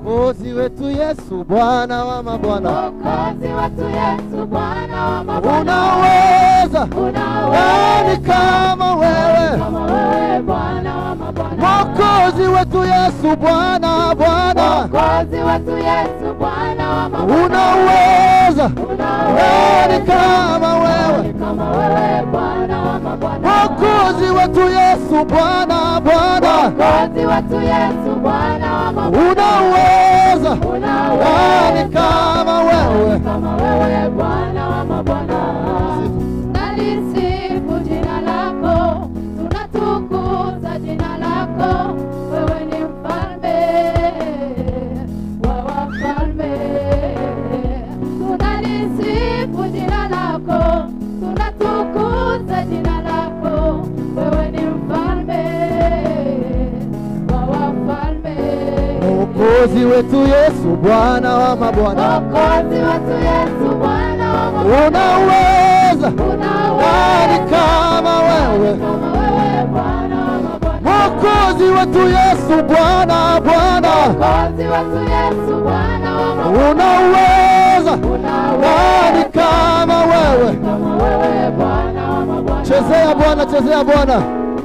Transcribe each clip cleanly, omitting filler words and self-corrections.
Mwokozi wetu Yesu Bwana wa mabwana. Mwokozi wetu Yesu Bwana wa mabwana. Unaweza, nani kama wewe? Bwana wa mabwana. Mwokozi wetu Yesu Bwana, Bwana. Mwokozi wetu Yesu Bwana wa mabwana. Unaweza, nani kama wewe? Bwana wa mabwana. Mwokozi wetu Yesu Bwana, Bwana. Mwokozi wetu Yesu Bwana wa mabwana. Unaweza, nani kama wewe? Bwana wa mabwana. Nalisifu jina lako, tunatukuza jina lako. Wewe ni mfalme wa wafalme. Tunalisifu jina lako, tunatukuza jina lako. Wewe ni mfalme wa wafalme. Mwokozi wetu Yesu Bwana wa mabwana. Mwokozi wetu Yesu Bwana wa mabwana. Unaweza, nani kama wewe? Bwana wa mabwana. Mwokozi wetu Yesu Bwana, Bwana. Mwokozi wetu Yesu Bwana wa mabwana. Unaweza, nani kama wewe? Bwana wa mabwana. Chezea Bwana, chezea Bwana.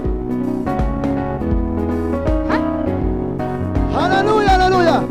Haleluya, haleluya.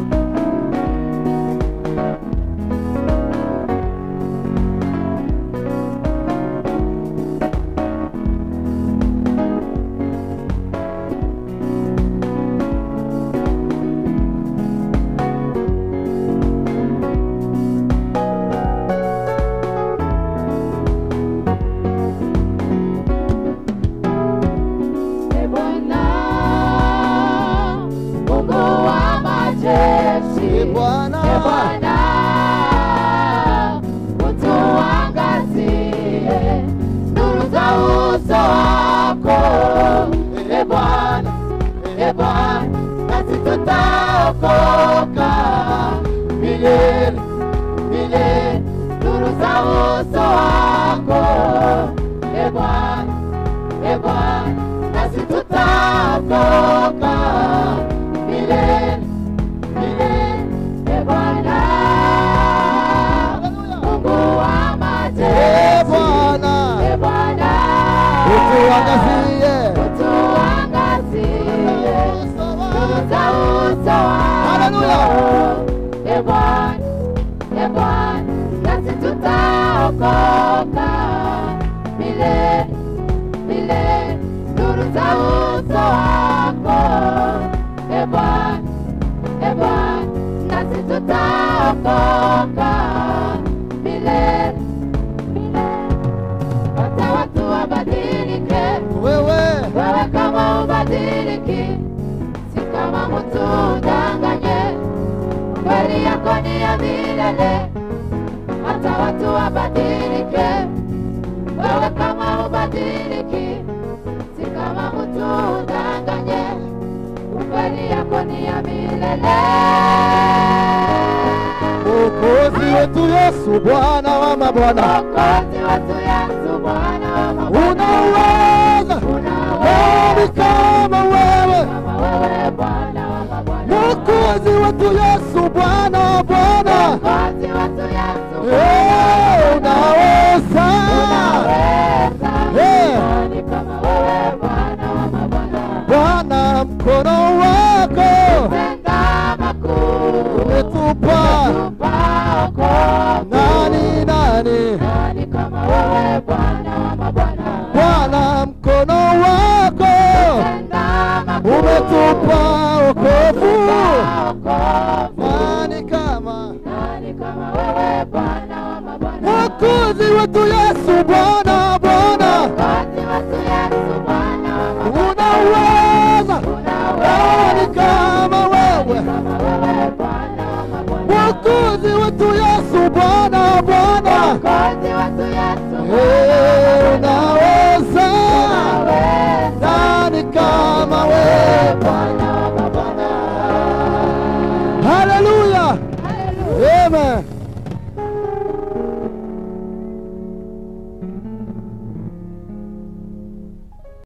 Mwokozi wetu Yesu Bwana wa mabwana. Mwokozi wetu Yesu Bwana wa mabwana. Unaweza, nani kama wewe? Bwana wa mabwana. Mwokozi wetu Yesu Bwana, Bwana. Mwokozi wetu Yesu unaweza. Nani kama wewe Bwana wa mabwana. Bwana, mkono wako umetupa. Nani kama wewe Bwana wa mabwana. Bwana, mkono wako umetupa wokovu. Nani kama wewe Bwana wa mabwana. Mwokozi wetu Yesu Bwana, Bwana. Mwokozi wetu Yesu Bwana wa mabwana. Unaweza, nani kama wewe? Mwokozi wetu Yesu Bwana, Bwana. Mwokozi wetu Yesu Bwana.